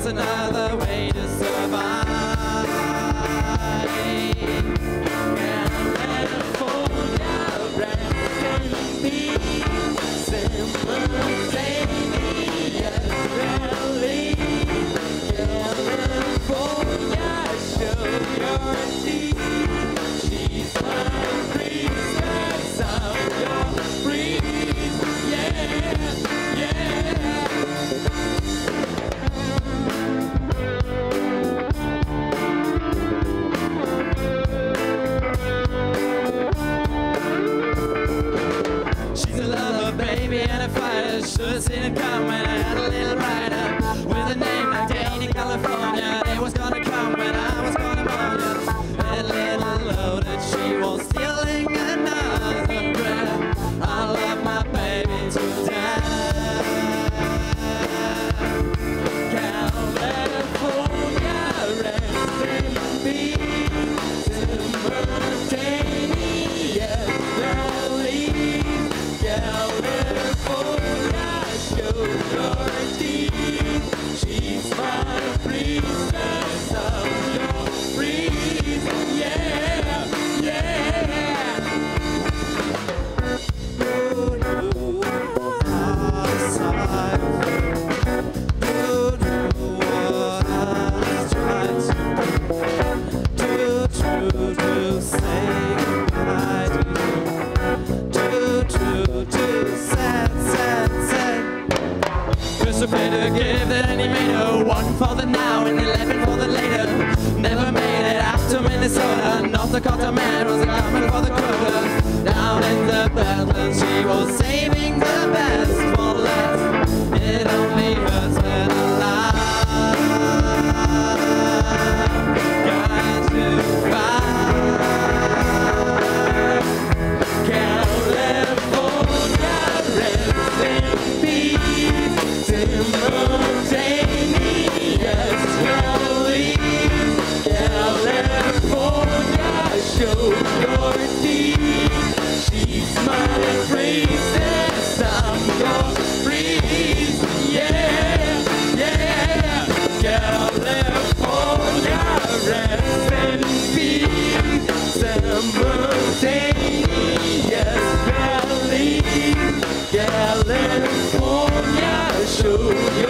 just another way to survive. California, rest in peace, simultaneous release. California, show your teeth. She's my princess of your breeze. Yeah, yeah. She's a lover, baby, and a fighter. Should've seen it come when I had a little rider with a name like Danny California. It was gonna come when I was gonna mourn ya. A little loaded, she was stealing another breath. I love my baby to death. California, rest in peace, simultaneous release. California, show your teeth. She's my princess of your breeze. Yeah, yeah. You know what I sighed for. You know what I tried to say goodbye to you. To sad. Just a better give than he made her. 1 for the now and 11 for the later. Never made it out to Minnesota. North Dakota man was coming for the quota. Down in the Badlands, she was saving the best for last. It only hurts when alive. Got to fight. California, rest in peace, simultaneous release. California, show your teeth. She's my princess, I'm your breeze. Yeah, yeah. California, rest in peace, simultaneous release. California, show